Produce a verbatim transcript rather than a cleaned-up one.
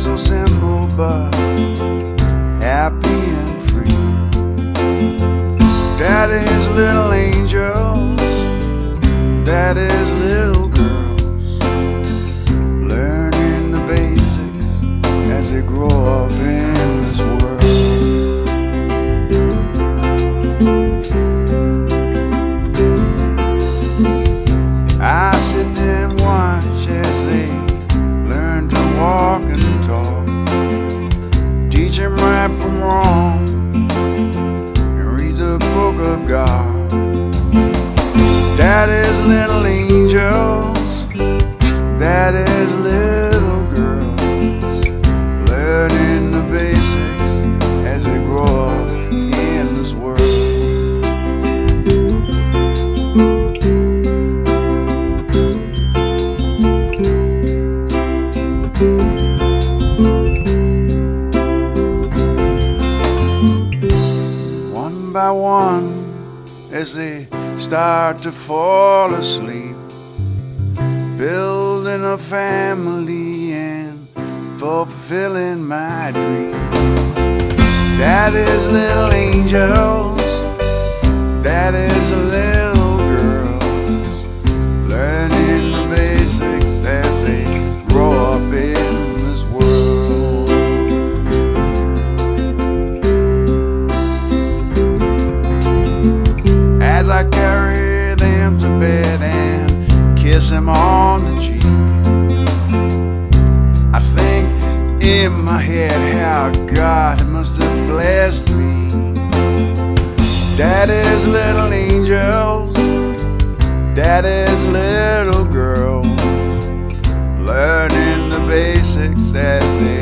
so simple but happy and free. Daddy's little angels, daddy's little girls, learning the basics as they grow up in this world. I sit and watch as they learn to walk and talk, teach them right from wrong, and read the book of God. Daddy's little angels, daddy's little girls, learning the basics as they grow up in this world. One by one, as they start to fall asleep, building a family and fulfilling my dream. Daddy's little angels, daddy's little girls, learning the basics as they grow up in this world. As I carry them to bed and kiss them on the cheek, I think in my head how God must have blessed me. Daddy's little angels, daddy's little girls, learning the basics as they